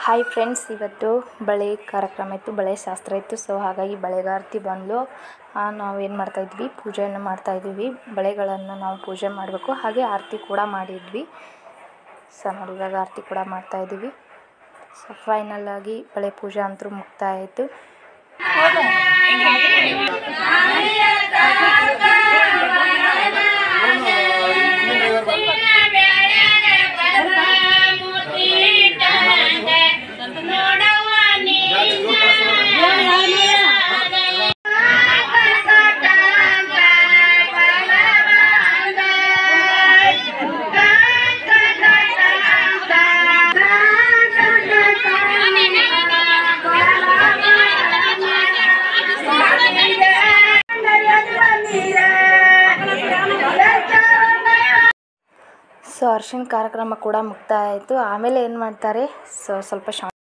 Hi friends, ಇವತ್ತು ಬಳೆ ಕಾರ್ಯಕ್ರಮ ಇತ್ತು, ಬಳೆ ಶಾಸ್ತ್ರ ಇತ್ತು. ಸೊ ಹಾಗಾಗಿ ಬಳೆಗಾರ್ತಿ ಬಂದು ನಾವೇನು ಮಾಡ್ತಾಯಿದ್ವಿ, ಪೂಜೆಯನ್ನು ಮಾಡ್ತಾಯಿದ್ವಿ. ಬಳೆಗಳನ್ನು ನಾವು ಪೂಜೆ ಮಾಡಬೇಕು, ಹಾಗೆ ಆರತಿ ಕೂಡ ಮಾಡಿದ್ವಿ. ಸೊ ನೋಡಿ, ಇವಾಗ ಆರತಿ ಕೂಡ ಮಾಡ್ತಾಯಿದ್ದೀವಿ. ಸೊ ಫೈನಲ್ ಆಗಿ ಬಳೆ ಪೂಜೆ ಅಂತೂ ಮುಕ್ತಾಯ ಆಯಿತು. ಸೊ ಅರ್ಶಿನ ಕಾರ್ಯಕ್ರಮ ಕೂಡ ಮುಕ್ತಾಯ ಆಯಿತು. ಆಮೇಲೆ ಏನು ಮಾಡ್ತಾರೆ, ಸ್ವಲ್ಪ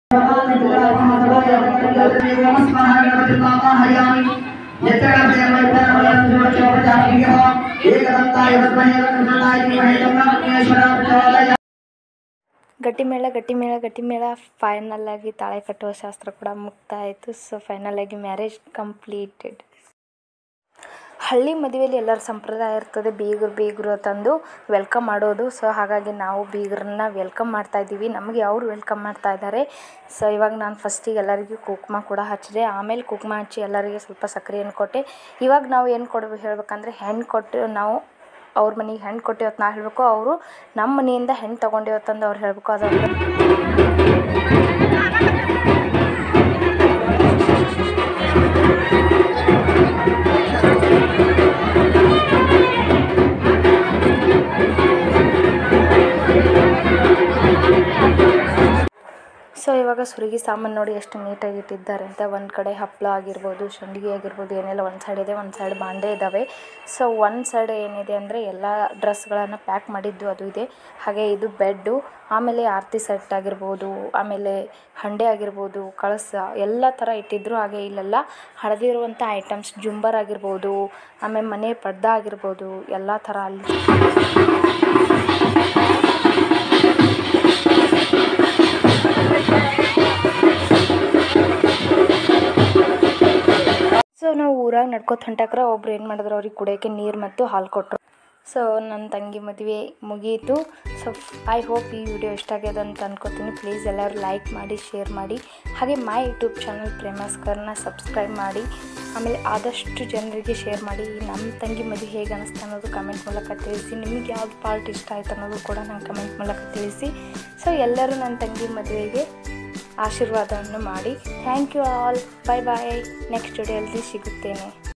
ಗಟ್ಟಿಮೇಳ ಫೈನಲ್ ಆಗಿ ತಾಳೆ ಕಟ್ಟುವ ಶಾಸ್ತ್ರ ಕೂಡ ಮುಕ್ತಾಯ ಆಯಿತು. ಸೊ ಫೈನಲ್ ಆಗಿ ಮ್ಯಾರೇಜ್ ಕಂಪ್ಲೀಟೆಡ್. ಹಳ್ಳಿ ಮದುವೆಯಲ್ಲಿ ಎಲ್ಲರ ಸಂಪ್ರದಾಯ ಇರ್ತದೆ, ಬೀಗರು ತಂದು ವೆಲ್ಕಮ್ ಮಾಡೋದು. ಸೊ ಹಾಗಾಗಿ ನಾವು ಬೀಗರನ್ನ ವೆಲ್ಕಮ್ ಮಾಡ್ತಾಯಿದ್ದೀವಿ. ನಮಗೆ ಅವರು ವೆಲ್ಕಮ್ ಮಾಡ್ತಾ ಇದ್ದಾರೆ. ಸೊ ಇವಾಗ ನಾನು ಫಸ್ಟಿಗೆ ಎಲ್ಲರಿಗೂ ಕುಂಕುಮ ಕೂಡ ಹಚ್ಚಿದೆ. ಆಮೇಲೆ ಕುಂಕುಮ ಹಚ್ಚಿ ಎಲ್ಲರಿಗೆ ಸ್ವಲ್ಪ ಸಕ್ಕರೆಯನ್ನು ಕೊಟ್ಟೆ. ಇವಾಗ ನಾವು ಏನು ಹೇಳ್ಬೇಕಂದ್ರೆ, ಹೆಣ್ಣು ಕೊಟ್ಟು ನಾವು ಅವ್ರ ಮನೆಗೆ ಹೆಣ್ಣು ಕೊಟ್ಟಿವತ್ತು ನಾವು ಹೇಳಬೇಕು, ಅವರು ನಮ್ಮ ಮನೆಯಿಂದ ಹೆಣ್ಣು ತೊಗೊಂಡಿವತ್ತಂದು ಅವ್ರು ಹೇಳಬೇಕು. ಅದೊಂದು ಸೊ ಇವಾಗ ಸುರುಗಿ ಸಾಮಾನು ನೋಡಿ ಎಷ್ಟು ನೀಟಾಗಿ ಇಟ್ಟಿದ್ದಾರೆ ಅಂತ. ಒಂದು ಕಡೆ ಹಪ್ಪಳ ಆಗಿರ್ಬೋದು, ಸಂಡಿಗೆ ಆಗಿರ್ಬೋದು, ಏನೆಲ್ಲ ಒಂದು ಸೈಡ್ ಇದೆ, ಒಂದು ಸೈಡ್ ಬಾಂಡೆ ಇದ್ದಾವೆ. ಸೊ ಒಂದು ಸೈಡ್ ಏನಿದೆ ಅಂದರೆ ಎಲ್ಲ ಡ್ರೆಸ್ಗಳನ್ನು ಪ್ಯಾಕ್ ಮಾಡಿದ್ದು ಅದು ಇದೆ. ಹಾಗೆ ಇದು ಬೆಡ್ಡು, ಆಮೇಲೆ ಆರತಿ ಸೆಟ್ ಆಗಿರ್ಬೋದು, ಆಮೇಲೆ ಹಂಡೆ ಆಗಿರ್ಬೋದು, ಕಳಸ ಎಲ್ಲ ಥರ ಇಟ್ಟಿದ್ರು. ಹಾಗೆ ಇಲ್ಲೆಲ್ಲ ಹಳದಿರುವಂಥ ಐಟಮ್ಸ್, ಜುಂಬರ್ ಆಗಿರ್ಬೋದು, ಆಮೇಲೆ ಮನೆ ಪರ್ದ ಆಗಿರ್ಬೋದು, ಎಲ್ಲ ಥರ ಅಲ್ಲಿ. ಸೊ ನಾವು ಊರಾಗ ನಡ್ಕೋತ ಹೊಂಟಾಕ್ರೆ ಒಬ್ರು ಏನು ಮಾಡಿದ್ರು, ಅವ್ರಿಗೆ ಕುಡಿಯೋಕ್ಕೆ ನೀರು ಮತ್ತು ಹಾಲು ಕೊಟ್ಟರು. ಸೊ ನನ್ನ ತಂಗಿ ಮದುವೆ ಮುಗಿಯಿತು. ಸೊ ಐ ಹೋಪ್ ಈ ವಿಡಿಯೋ ಇಷ್ಟ ಆಗ್ಯದ ಅಂತ ಅನ್ಕೋತೀನಿ. ಪ್ಲೀಸ್ ಎಲ್ಲರೂ ಲೈಕ್ ಮಾಡಿ, ಶೇರ್ ಮಾಡಿ, ಹಾಗೆ ಮೈ ಯೂಟ್ಯೂಬ್ ಚಾನಲ್ ಪ್ರೇಮಾಸ್ಕರ್ನ ಸಬ್ಸ್ಕ್ರೈಬ್ ಮಾಡಿ. ಆಮೇಲೆ ಆದಷ್ಟು ಜನರಿಗೆ ಶೇರ್ ಮಾಡಿ. ನಮ್ಮ ತಂಗಿ ಮದುವೆ ಹೇಗೆ ಅನ್ನಿಸ್ತು ಅನ್ನೋದು ಕಮೆಂಟ್ ಮೂಲಕ ತಿಳಿಸಿ. ನಿಮಗೆ ಯಾವ್ದು ಪಾರ್ಟ್ ಇಷ್ಟ ಆಯ್ತು ಅನ್ನೋದು ಕೂಡ ನಂಗೆ ಕಮೆಂಟ್ ಮೂಲಕ ತಿಳಿಸಿ. ಸೊ ಎಲ್ಲರೂ ನನ್ನ ತಂಗಿ ಮದುವೆಗೆ ಆಶೀರ್ವಾದವನ್ನು ಮಾಡಿ. Thank you all. Bye. Next ವಿಡಿಯೋದಲ್ಲಿ ಸಿಗುತ್ತೇನೆ.